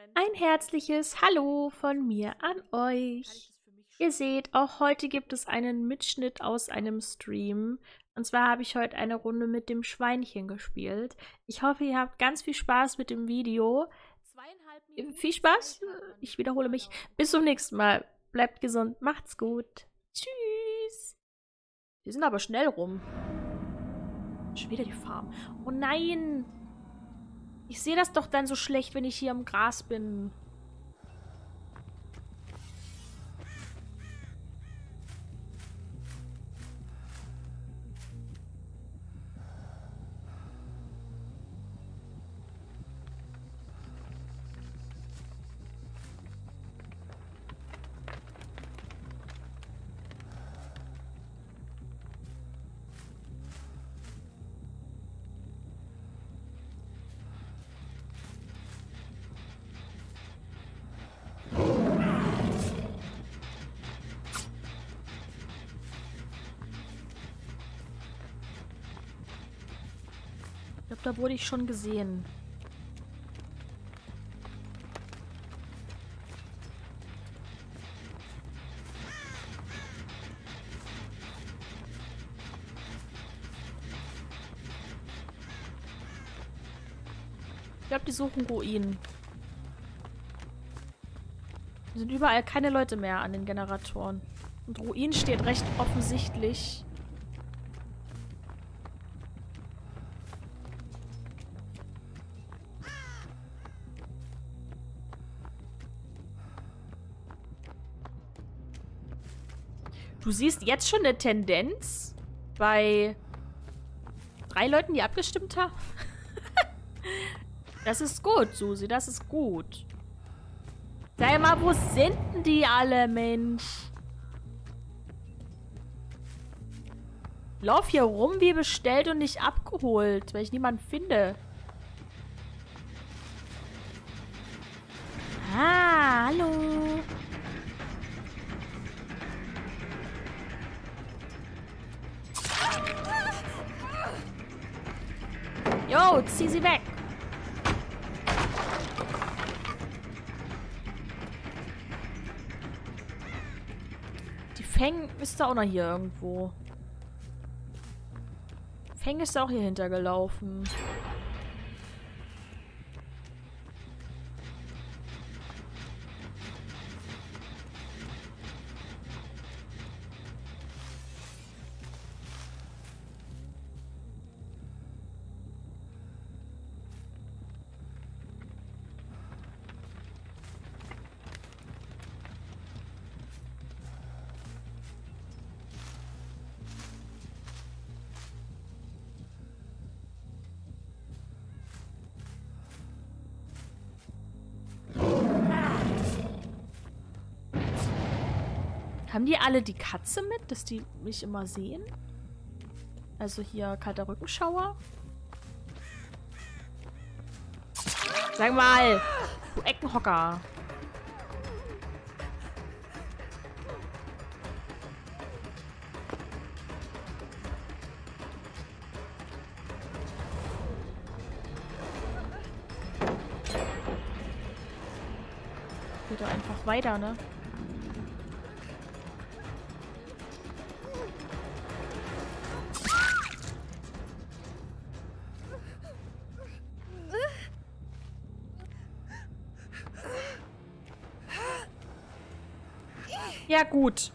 Ein herzliches Hallo von mir an euch. Ihr seht, auch heute gibt es einen Mitschnitt aus einem Stream. Und zwar habe ich heute eine Runde mit dem Schweinchen gespielt. Ich hoffe, ihr habt ganz viel Spaß mit dem Video. Viel Spaß. Ich wiederhole mich. Bis zum nächsten Mal. Bleibt gesund. Macht's gut. Tschüss. Wir sind aber schnell rum. Schon wieder die Farm. Oh nein. Ich sehe das doch dann so schlecht, wenn ich hier im Gras bin. Ich glaube, da wurde ich schon gesehen. Ich glaube, die suchen Ruinen. Es sind überall keine Leute mehr an den Generatoren. Und Ruin steht recht offensichtlich. Du siehst jetzt schon eine Tendenz bei 3 Leuten, die abgestimmt haben. Das ist gut, Susi, das ist gut. Sag mal, wo sind denn die alle, Mensch? Lauf hier rum wie bestellt und nicht abgeholt, weil ich niemanden finde. Ah, hallo. Jo, zieh sie weg. Die Feng ist da auch noch hier irgendwo. Feng ist auch hier hintergelaufen. Haben die alle die Katze mit, dass die mich immer sehen? Also hier kalter Rückenschauer. Sag mal, du Eckenhocker. Geht doch einfach weiter, ne? Ja, gut.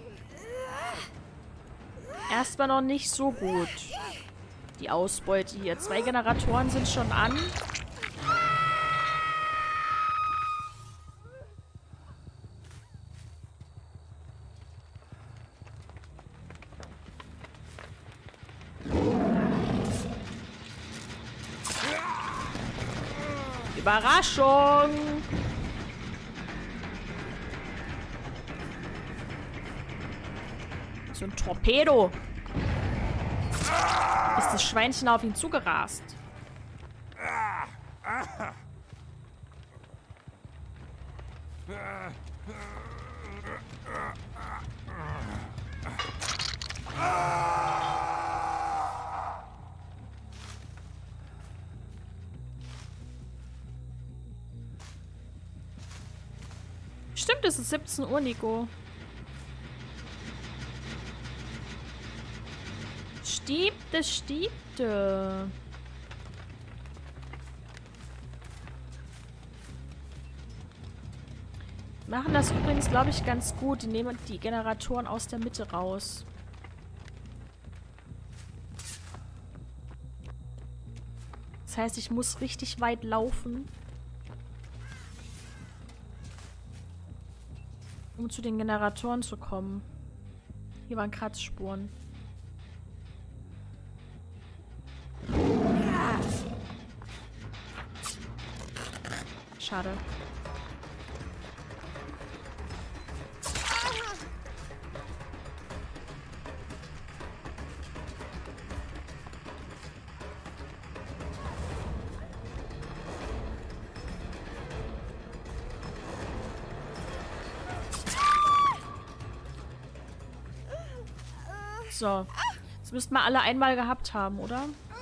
Erstmal noch nicht so gut. Die Ausbeute hier. 2 Generatoren sind schon an. Überraschung! So ein Torpedo. Ist das Schweinchen auf ihn zugerast? Stimmt, es ist 17 Uhr, Nico. Stiebte, stiebte. Machen das übrigens, glaube ich, ganz gut. Die nehmen die Generatoren aus der Mitte raus. Das heißt, ich muss richtig weit laufen, um zu den Generatoren zu kommen. Hier waren Kratzspuren. Schade. So. Das müssten wir alle einmal gehabt haben, oder?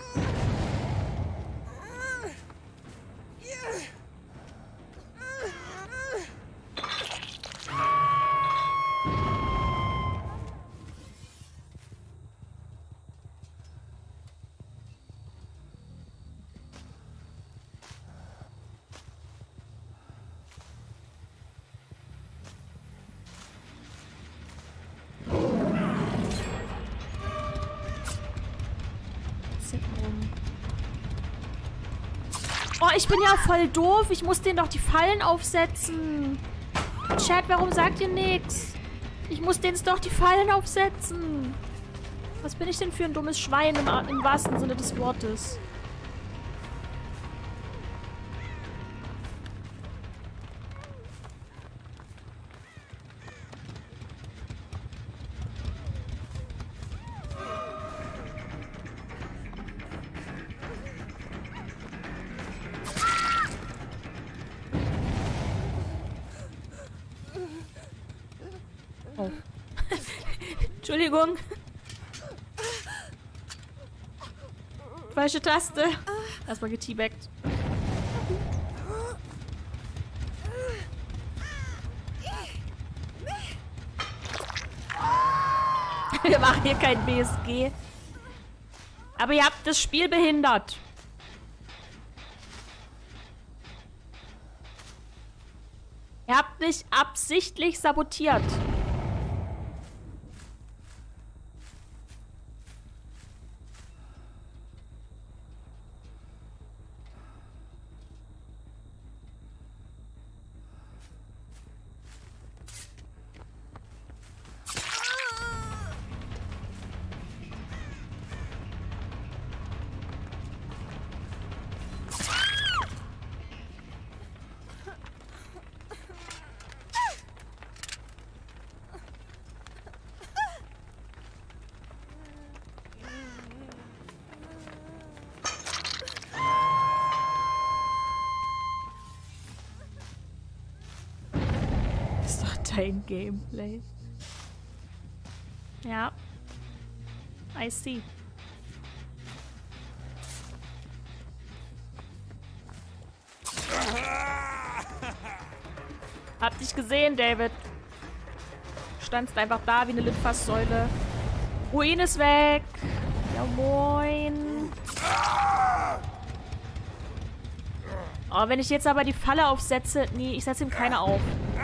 Oh, ich bin ja voll doof. Ich muss denen doch die Fallen aufsetzen. Chat, warum sagt ihr nichts? Ich muss denen doch die Fallen aufsetzen. Was bin ich denn für ein dummes Schwein im wahrsten Sinne des Wortes? Oh. Entschuldigung. Falsche Taste. Erstmal geteabaggt. Wir machen hier kein BSG. Aber ihr habt das Spiel behindert. Ihr habt mich absichtlich sabotiert. Dein Gameplay. Ja. I see. Hab dich gesehen, David. Standst einfach da wie eine Litfaßsäule. Ruin ist weg. Ja, moin. Oh, wenn ich jetzt aber die Falle aufsetze... Nee, ich setze ihm keine auf.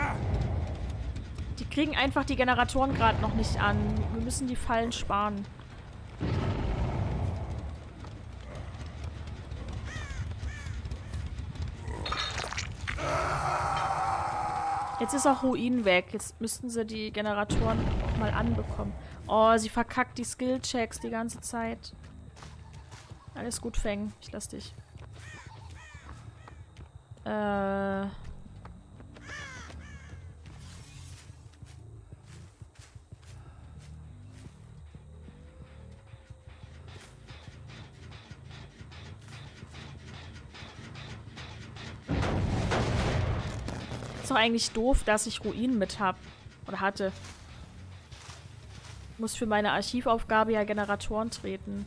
Die kriegen einfach die Generatoren gerade noch nicht an. Wir müssen die Fallen sparen. Jetzt ist auch Ruin weg. Jetzt müssten sie die Generatoren auch mal anbekommen. Oh, sie verkackt die Skill-Checks die ganze Zeit. Alles gut, Feng. Ich lass dich. Ist doch eigentlich doof, dass ich Ruinen mit hab. Oder hatte. Ich muss für meine Archivaufgabe ja Generatoren treten.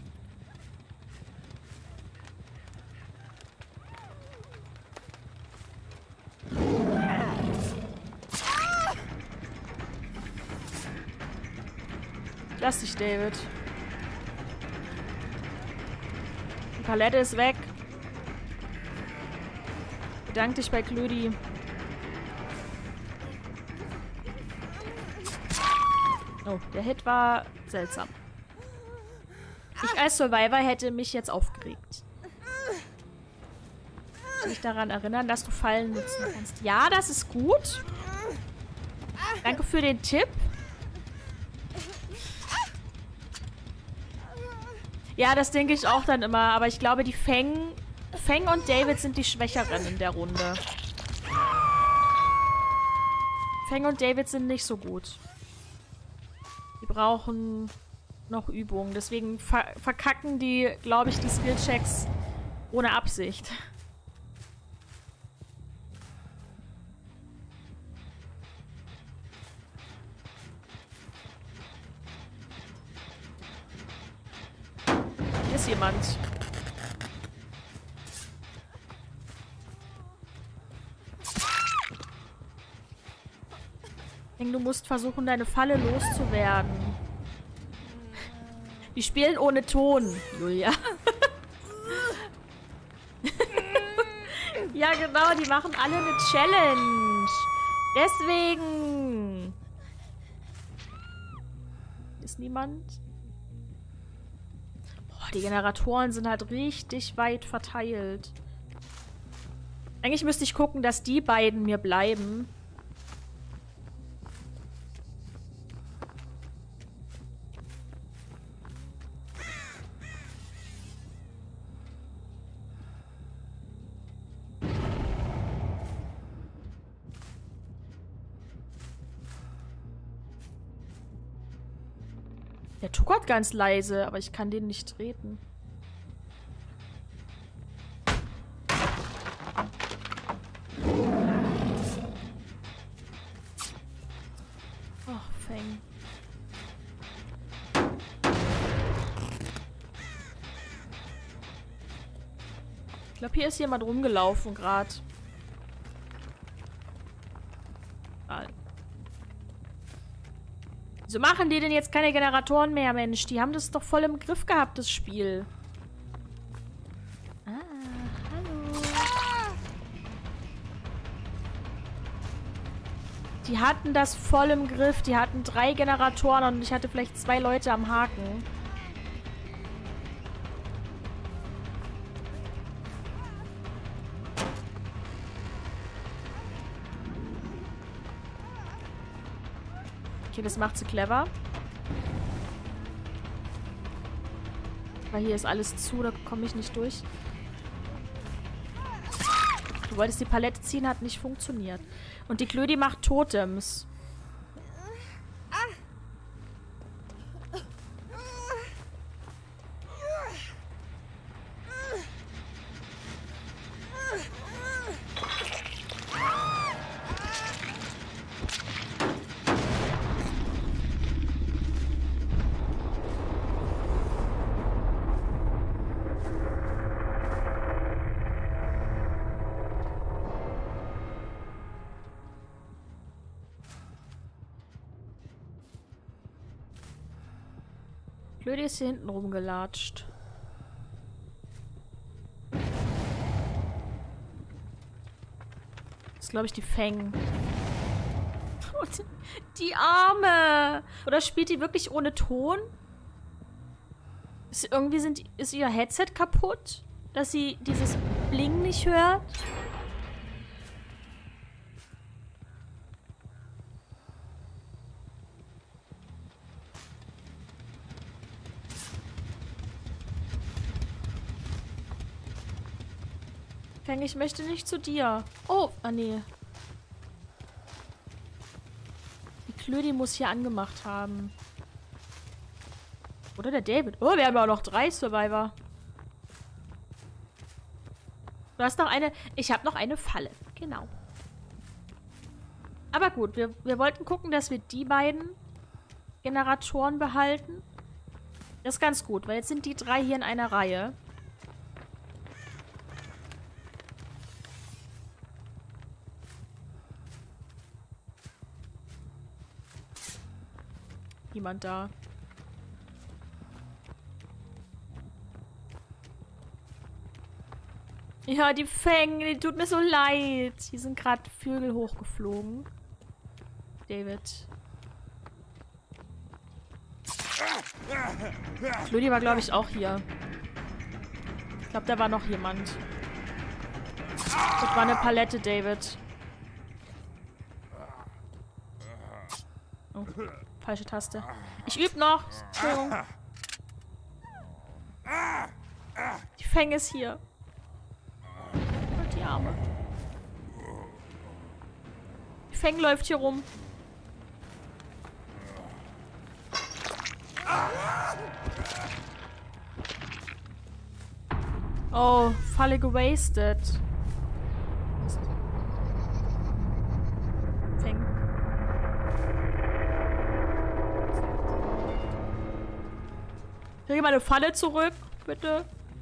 Lass dich, David. Die Palette ist weg. Bedank dich bei Klödi. Oh, der Hit war seltsam. Ich als Survivor hätte mich jetzt aufgeregt. Mich daran erinnern, dass du Fallen nutzen kannst. Ja, das ist gut. Danke für den Tipp. Ja, das denke ich auch dann immer. Aber ich glaube, die Feng und David sind die Schwächeren in der Runde. Feng und David sind nicht so gut. Die brauchen noch Übung. Deswegen verkacken die, glaube ich, die Skillchecks ohne Absicht. Hier ist jemand. Ich denke, du musst versuchen, deine Falle loszuwerden. Die spielen ohne Ton, Julia. Ja, genau, die machen alle eine Challenge. Deswegen. Ist niemand? Boah, die Generatoren sind halt richtig weit verteilt. Eigentlich müsste ich gucken, dass die beiden mir bleiben. Der tuckert ganz leise, aber ich kann den nicht treten. Oh, Feng. Ich glaube, hier ist jemand rumgelaufen gerade. Wieso machen die denn jetzt keine Generatoren mehr, Mensch? Die haben das doch voll im Griff gehabt, das Spiel. Ah, hallo. Die hatten das voll im Griff. Die hatten 3 Generatoren und ich hatte vielleicht 2 Leute am Haken. Okay, das macht sie clever. Weil hier ist alles zu, da komme ich nicht durch. Du wolltest die Palette ziehen, hat nicht funktioniert. Und die Klödi macht Totems. Klödi ist hier hinten rumgelatscht. Das ist, glaube ich, die Feng. Die Arme! Oder spielt die wirklich ohne Ton? Ist ihr Headset kaputt? Dass sie dieses Bling nicht hört? Feng, ich möchte nicht zu dir. Oh, ah nee. Die Klödi muss hier angemacht haben. Oder der David. Oh, wir haben ja auch noch 3 Survivor. Du hast noch eine... Ich habe noch eine Falle. Genau. Aber gut, wir wollten gucken, dass wir die beiden Generatoren behalten. Das ist ganz gut, weil jetzt sind die 3 hier in einer Reihe. Niemand da. Ja, die Fang, die tut mir so leid. Hier sind gerade Vögel hochgeflogen. David. Fludi war, glaube ich, auch hier. Ich glaube, da war noch jemand. Das war eine Palette, David. Oh, falsche Taste. Ich übe noch. Entschuldigung. Die Fang ist hier. Und die Arme. Die Fang läuft hier rum. Oh, Falle gewastet. Fang. Kriege mal eine Falle zurück, bitte.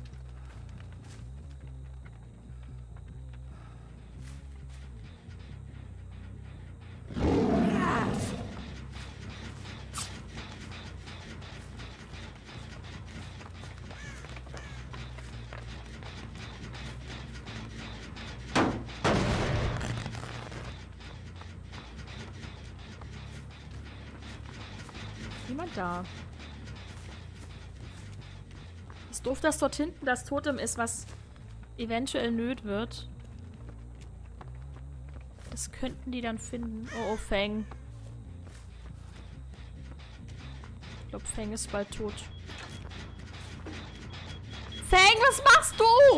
Niemand da. Ist doof, dass dort hinten das Totem ist, was eventuell nöt wird. Das könnten die dann finden. Oh, oh, Fang. Ich glaube, Fang ist bald tot. Fang, was machst du?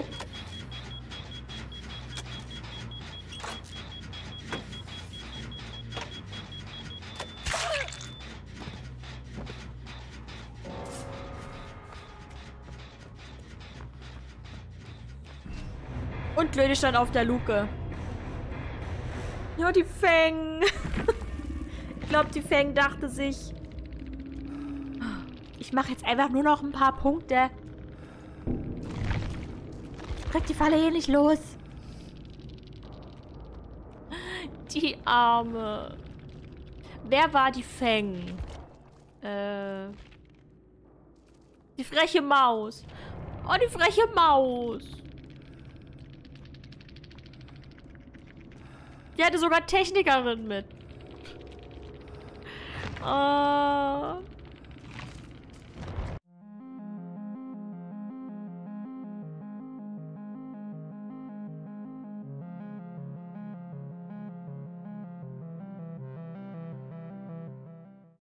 Und Glödi stand auf der Luke. Ja, die Fang. Ich glaube, die Fang dachte sich, ich mache jetzt einfach nur noch ein paar Punkte. Ich krieg die Falle hier nicht los. Die Arme. Wer war die Fang? Die freche Maus. Oh, die freche Maus. Die hatte sogar Technikerin mit. Oh.